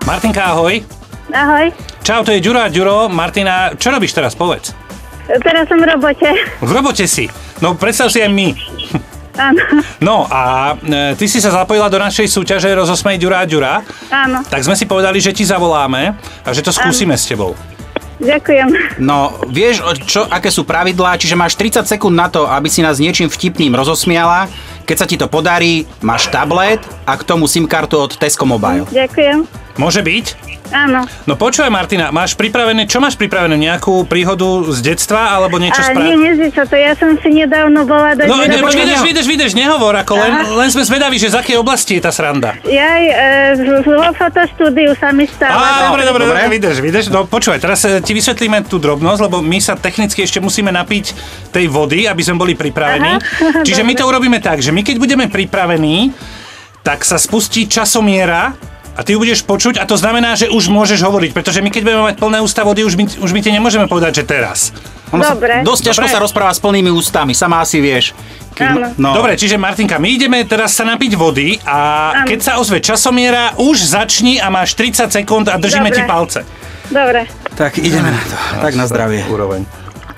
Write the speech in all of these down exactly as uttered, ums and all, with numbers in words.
Martinka, ahoj. Ahoj. Čau, to je Ďuro a Ďuro. Martina, čo robíš teraz, povedz? Teraz som v robote. V robote si? No, predstav si aj my. Áno. No a e, ty si sa zapojila do našej súťaže Rozosmej Ďura a Ďura. Áno. Tak sme si povedali, že ti zavoláme a že to skúsime Áno. s tebou. Ďakujem. No, vieš, čo, aké sú pravidlá, čiže máš tridsať sekúnd na to, aby si nás niečím vtipným rozosmiala. Keď sa ti to podarí, máš tablet a k tomu SIM kartu od Tesco Mobile. Ďakujem. Môže byť? Áno. No počúvaj, Martina, máš pripravené, čo máš pripravené? Nejakú príhodu z detstva alebo niečo A spra... nie, nezdi sa to, ja som si nedávno bola do... No, ne, no vydeš, vydeš, vydeš, nehovor, ako len, len sme zvedaví, že z akej oblasti je tá sranda. Jaj, e, vo fotoštúdiu sa mi stáva. Á, dobre, dobre, dobre, vydeš, vydeš. No počúvaj, teraz ti vysvetlíme tú drobnosť, lebo my sa technicky ešte musíme napiť tej vody, aby sme boli pripravení. Aha, Čiže dobre. My to urobíme tak, že my keď budeme pripravení, tak sa spustí časomiera a ty ju budeš počuť a to znamená, že už môžeš hovoriť, pretože my keď budeme mať plné ústa vody, už my, už my ti nemôžeme povedať, že teraz. Dobre. Dosť ťažko sa rozpráva s plnými ústami, sama asi vieš. Áno. No. Dobre, čiže Martinka, my ideme teraz sa napiť vody a Áno. keď sa ozve časomiera, už začni a máš tridsať sekúnd a držíme Dobre. ti palce. Dobre. Tak ideme na to. Tak na zdravie. Úroveň.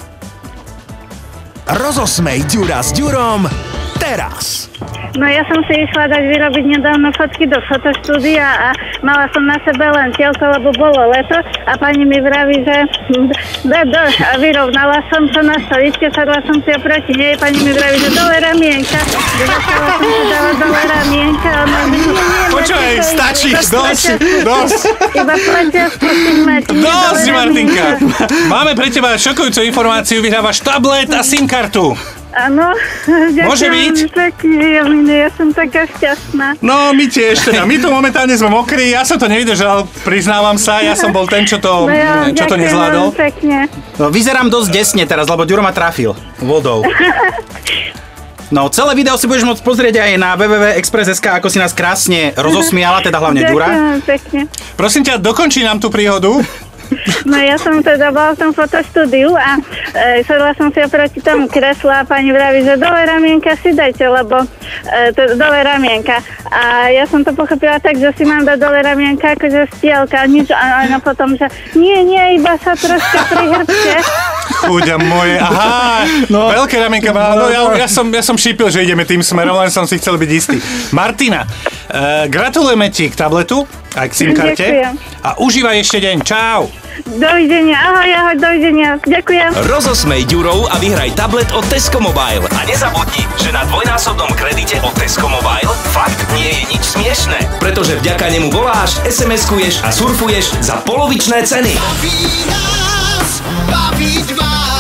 Rozosmej Ďura s Ďurom teraz. No ja som si išla dať vyrobiť nedávno fotky do fotoštúdia a mala som na sebe len tielko, lebo bolo leto a pani mi vraví, že do, do, a vyrovnala som to na stoličke, sadla som si oproti nej, pani mi vraví, že dole ramienka. Začala som si dávať dole ramienka. Počúvaj, stačí, dosť, dosť. Iba pletia spustíme. Dosť, Martinka. Máme pre teba šokujúcu informáciu, vyhrávaš tablet a SIM kartu. Áno, ďakujem. Môže byť? Pekne, Jemine, ja som taká šťastná. No, my tiež teda. My tu momentálne sme mokrí, ja som to nevydržal, priznávam sa, ja som bol ten, čo to, No ja, čo to nezvládol. ďakujem pekne. No, vyzerám dosť desne teraz, lebo Ďuro ma trafil vodou. No, celé video si budeš môcť pozrieť aj na w w w bodka express bodka es ka, ako si nás krásne rozosmiala, teda hlavne Ďura. Ďakujem pekne. Prosím ťa, dokončí nám tú príhodu. No ja som teda bola v tom fotoštúdiu a e, sedla som si oproti tomu kreslu a pani vraví, že dole ramienka si dajte, lebo e, to, dole ramienka. A ja som to pochopila tak, že si mám dať dole ramienka, akože stielka, nič, a no potom, že nie, nie, iba sa troška pri hrbte. Chuďa moje, aha, no. Veľké ramienka, no, ja, ja, som, ja som šípil, že ideme tým smerom, len som si chcel byť istý. Martina, e, gratulujeme ti k tabletu, aj k SIM karte. Ďakujem. A užívaj ešte deň, čau. Dovidenia, ahoj, ahoj, dovidenia, ďakujem. Rozosmej Ďurov a vyhraj tablet od Tesco Mobile. A nezabudni, že na dvojnásobnom kredite od Tesco Mobile fakt nie je nič smiešné. Pretože vďaka nemu voláš, es em eskuješ a surfuješ za polovičné ceny. Baví nás, baviť vás.